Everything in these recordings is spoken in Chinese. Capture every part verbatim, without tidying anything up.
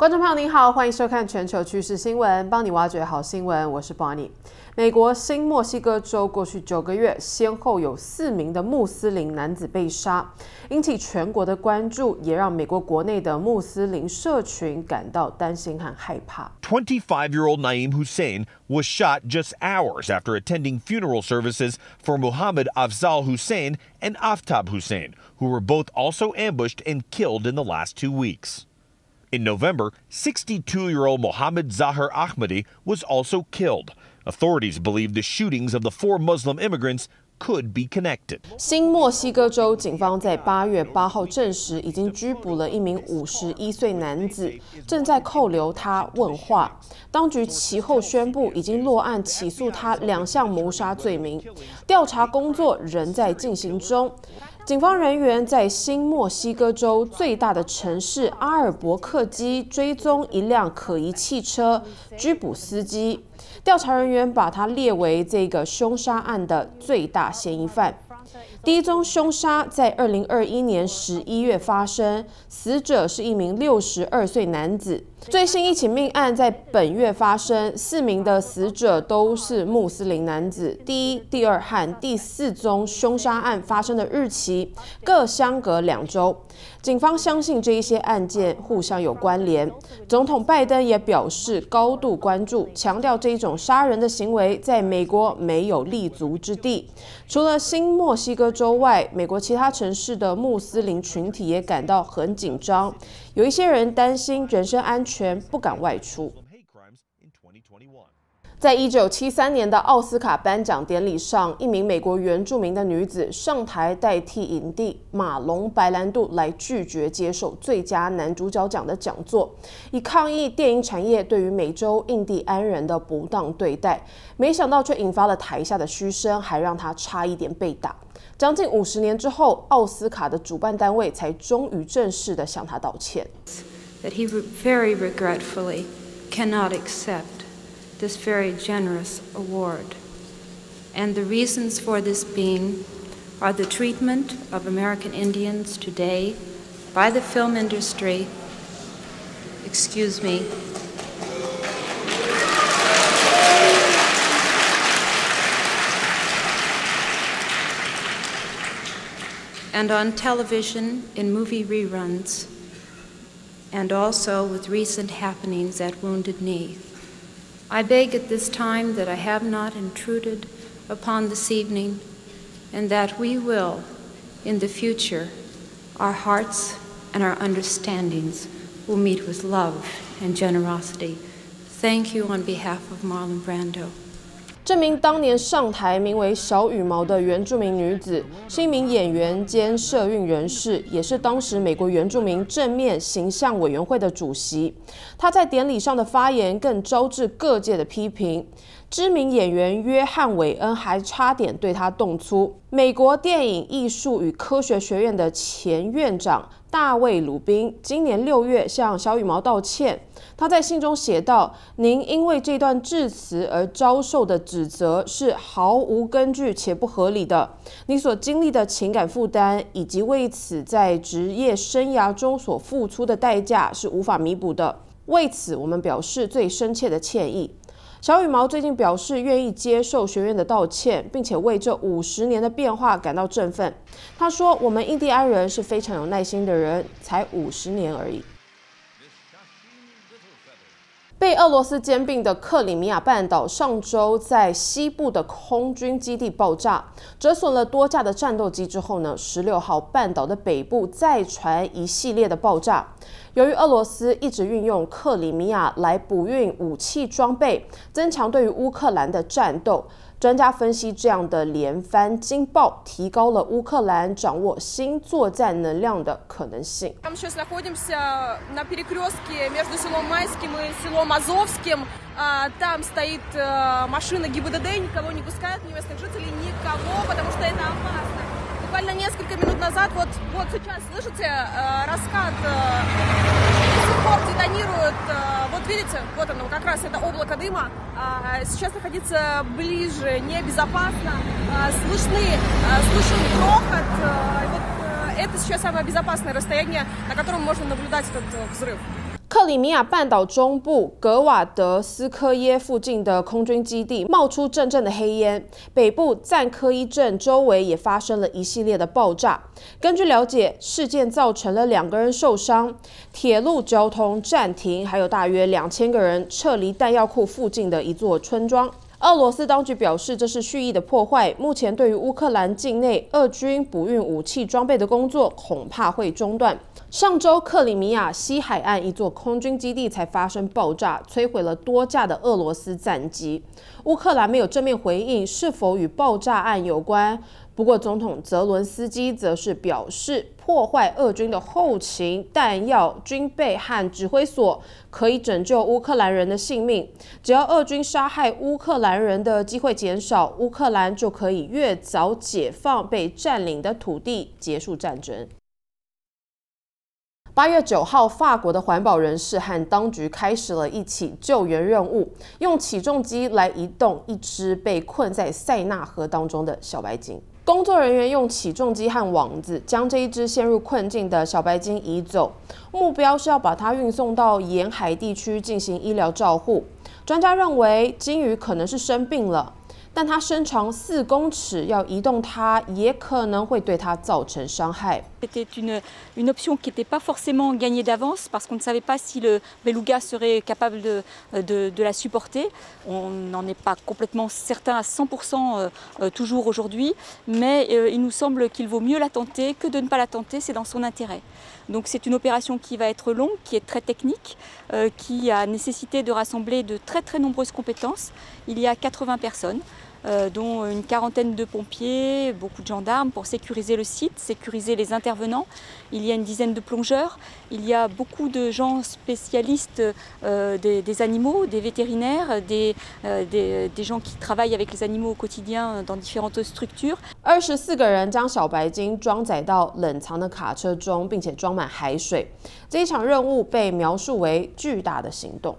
观众朋友您好，欢迎收看全球趋势新闻，帮你挖掘好新闻，我是 Bonnie。美国新墨西哥州过去九个月，先后有四名的穆斯林男子被杀，引起全国的关注，也让美国国内的穆斯林社群感到担心和害怕。 twenty-five-year-old Naeem Hussein was shot just hours after attending funeral services for Muhammad Afzal Hussein and Aftab Hussein, who were both also ambushed and killed in the last two weeks. In November, sixty-two-year-old Mohammed Zahir Ahmadi was also killed. Authorities believe the shootings of the four Muslim immigrants could be connected. 新墨西哥州警方在八月八号证实，已经拘捕了一名五十一岁男子，正在扣留他问话。当局其后宣布，已经落案起诉他两项谋杀罪名，调查工作仍在进行中。警方人员在新墨西哥州最大的城市阿尔伯克基追踪一辆可疑汽车，拘捕司机。调查人员把他列为这个凶杀案的最大嫌疑犯。第一宗凶杀在二零二一年十一月发生，死者是一名六十二岁男子。最新一起命案在本月发生，四名的死者都是穆斯林男子。第一、第二和第四宗凶杀案发生的日期各相隔两周。警方相信这一些案件互相有关联。总统拜登也表示高度关注，强调这一种杀人的行为在美国没有立足之地。除了新墨西哥州外，美国其他城市的穆斯林群体也感到很紧张，有一些人担心人身安全，不敢外出。在一九七三年的奥斯卡颁奖典礼上，一名美国原住民的女子上台代替影帝马龙·白兰度来拒绝接受最佳男主角奖的讲座，以抗议电影产业对于美洲印第安人的不当对待。没想到却引发了台下的嘘声，还让他差一点被打。将近五十年之后，奥斯卡的主办单位才终于正式的向他道歉。 That he very regretfully cannot accept this very generous award. And the reasons for this being are the treatment of American Indians today by the film industry, excuse me, and on television in movie reruns, and also with recent happenings at Wounded Knee. I beg at this time that I have not intruded upon this evening, and that we will, in the future, our hearts and our understandings will meet with love and generosity. Thank you on behalf of Marlon Brando. 这名当年上台名为小羽毛的原住民女子，是一名演员兼社运人士，也是当时美国原住民正面形象委员会的主席。她在典礼上的发言更招致各界的批评。知名演员约翰·韦恩还差点对她动粗。美国电影艺术与科学学院的前院长大卫·鲁宾今年六月向小羽毛道歉。他在信中写道：“您因为这段致辞而遭受的指责是毫无根据且不合理的。你所经历的情感负担以及为此在职业生涯中所付出的代价是无法弥补的。为此，我们表示最深切的歉意。”小羽毛最近表示愿意接受学院的道歉，并且为这五十年的变化感到振奋。他说：“我们印第安人是非常有耐心的人，才五十年而已。”被俄罗斯兼并的克里米亚半岛上周在西部的空军基地爆炸，折损了多架的战斗机之后呢，十六号半岛的北部再传一系列的爆炸。由于俄罗斯一直运用克里米亚来补运武器装备，增强对于乌克兰的战斗。专家分析，这样的连番惊爆提高了乌克兰掌握新作战能量的可能性。 Мы сейчас находимся на перекрестке между селом Майским и селом Азовским. Там стоит машина ГИБДД, никого не пускают, ни местных жителей, никого, потому что это опасно. Буквально несколько минут назад, вот, вот сейчас, слышите, раскат до сих пор детонирует. Вот видите, вот оно, как раз это облако дыма. Сейчас находиться ближе небезопасно. Слышны, слышен грохот. Вот это сейчас самое безопасное расстояние, на котором можно наблюдать этот взрыв. 克里米亚半岛中部格瓦德斯科耶附近的空军基地冒出阵阵的黑烟，北部赞科伊镇周围也发生了一系列的爆炸。根据了解，事件造成了两个人受伤，铁路交通暂停，还有大约两千个人撤离弹药库附近的一座村庄。俄罗斯当局表示，这是蓄意的破坏。目前对于乌克兰境内俄军补运武器装备的工作恐怕会中断。上周，克里米亚西海岸一座空军基地才发生爆炸，摧毁了多架的俄罗斯战机。乌克兰没有正面回应是否与爆炸案有关。不过，总统泽伦斯基则是表示，破坏俄军的后勤、弹药、军备和指挥所，可以拯救乌克兰人的性命。只要俄军杀害乌克兰人的机会减少，乌克兰就可以越早解放被占领的土地，结束战争。八月九号，法国的环保人士和当局开始了一起救援任务，用起重机来移动一只被困在塞纳河当中的小白鲸。工作人员用起重机和网子将这一只陷入困境的小白鲸移走，目标是要把它运送到沿海地区进行医疗照护。专家认为鲸鱼可能是生病了，但它身长四公尺，要移动它也可能会对它造成伤害。 C'était une, une option qui n'était pas forcément gagnée d'avance parce qu'on ne savait pas si le beluga serait capable de, de, de la supporter. On n'en est pas complètement certain à cent pour cent euh, toujours aujourd'hui, mais euh, il nous semble qu'il vaut mieux la tenter que de ne pas la tenter, c'est dans son intérêt. Donc c'est une opération qui va être longue, qui est très technique, euh, qui a nécessité de rassembler de très très nombreuses compétences. Il y a quatre-vingts personnes. Euh, dont une quarantaine de pompiers, beaucoup de gendarmes pour sécuriser le site, sécuriser les intervenants. Il y a une dizaine de plongeurs, il y a beaucoup de gens spécialistes euh, des, des animaux, des vétérinaires, des, euh, des, des gens qui travaillent avec les animaux au quotidien dans différentes structures. 二十四个人将小白鲸装载到冷藏的卡车中，并且装满海水。这一场任务被描述为巨大的行动。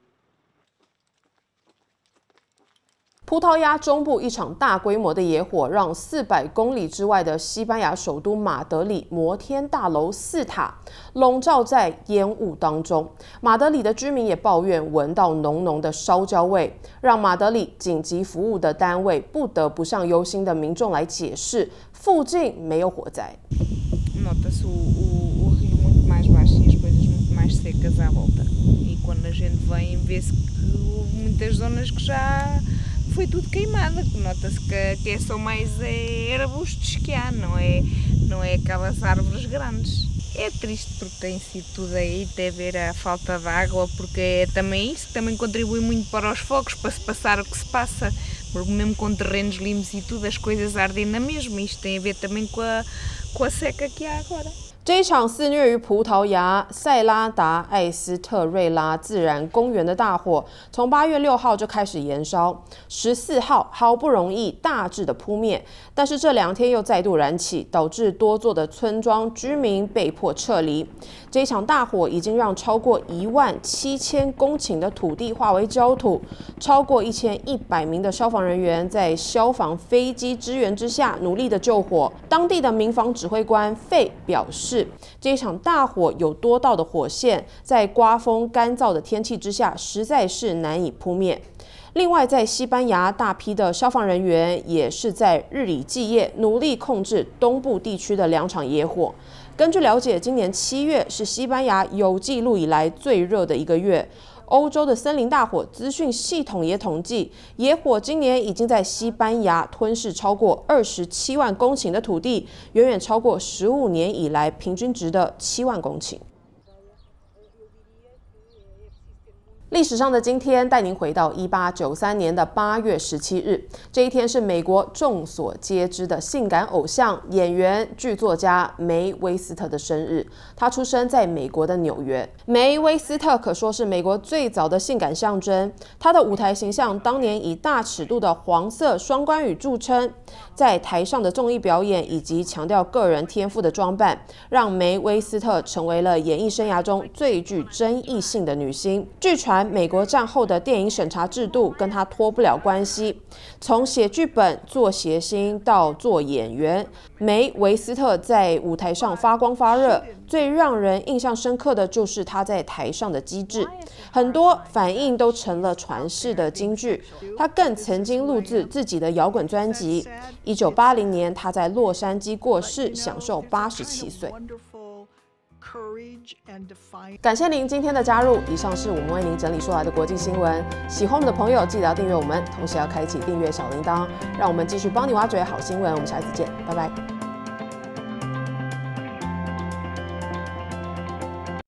葡萄牙中部一场大规模的野火，让四百公里之外的西班牙首都马德里摩天大楼四塔笼罩在烟雾当中。马德里的居民也抱怨闻到浓浓的烧焦味，让马德里紧急服务的单位不得不向忧心的民众来解释，附近没有火灾。 Nota-se o, o, o rio muito mais baixo e as coisas muito mais secas à volta. E quando a gente vem, vê-se que houve muitas zonas que já foi tudo queimada, nota-se que, que é só mais é, arbustos que há, não é, não é aquelas árvores grandes. É triste porque tem sido tudo aí, até ver a falta de água, porque é também isso que também contribui muito para os fogos, para se passar o que se passa, porque mesmo com terrenos limpos e tudo, as coisas ardem na mesma, isto tem a ver também com a, com a seca que há agora. 这一场肆虐于葡萄牙塞拉达艾斯特瑞拉自然公园的大火，从八月六号就开始延烧，十四号好不容易大致的扑灭，但是这两天又再度燃起，导致多座的村庄居民被迫撤离。这一场大火已经让超过一万七千公顷的土地化为焦土，超过一千一百名的消防人员在消防飞机支援之下努力的救火。当地的民防指挥官费表示，这一场大火有多道的火线，在刮风干燥的天气之下，实在是难以扑灭。另外，在西班牙，大批的消防人员也是在日以继夜努力控制东部地区的两场野火。根据了解，今年七月是西班牙有记录以来最热的一个月。欧洲的森林大火资讯系统也统计，野火今年已经在西班牙吞噬超过二十七万公顷的土地，远远超过十五年以来平均值的七万公顷。历史上的今天，带您回到一八九三年的八月十七日。这一天是美国众所皆知的性感偶像、演员、剧作家梅威斯特的生日。她出生在美国的纽约。梅威斯特可说是美国最早的性感象征。她的舞台形象当年以大尺度的黄色双关语著称，在台上的综艺表演以及强调个人天赋的装扮，让梅威斯特成为了演艺生涯中最具争议性的女星。据传。 传美国战后的电影审查制度跟他脱不了关系。从写剧本、做谐星到做演员，梅维斯特在舞台上发光发热。最让人印象深刻的就是他在台上的机智，很多反应都成了传世的金句。他更曾经录制自己的摇滚专辑。一九八零年，他在洛杉矶过世，享受八十七岁。感谢您今天的加入，以上是我们为您整理出来的国际新闻。喜欢我们的朋友，记得要订阅我们，同时要开启订阅小铃铛，让我们继续帮你挖掘好新闻。我们下次见，拜拜。